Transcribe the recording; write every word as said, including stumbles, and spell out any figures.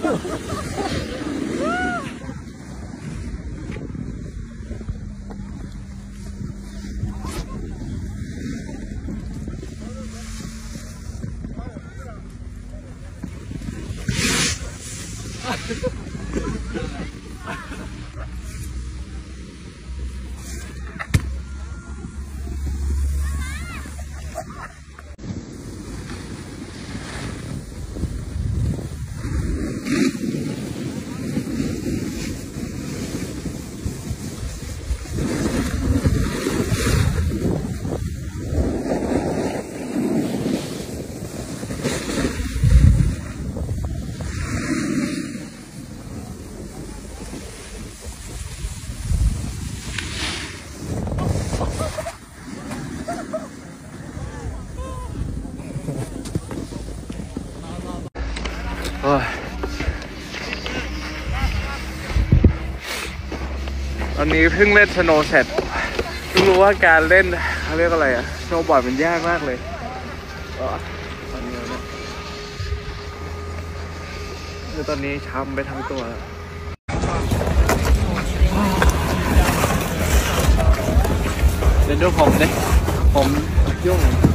ตอนนี้เพิ่งเล่นสโนว์เสร็จเพิ่งรู้ว่าการเล่นเขาเรียกอะไรอะสโนว์บอร์ดมันยากมากเลยตอนนี้เนี่ยคือตอนนี้ช้ำไปทั้งตัวแล้วเดี๋ยวดูผมดิผมยุ่ง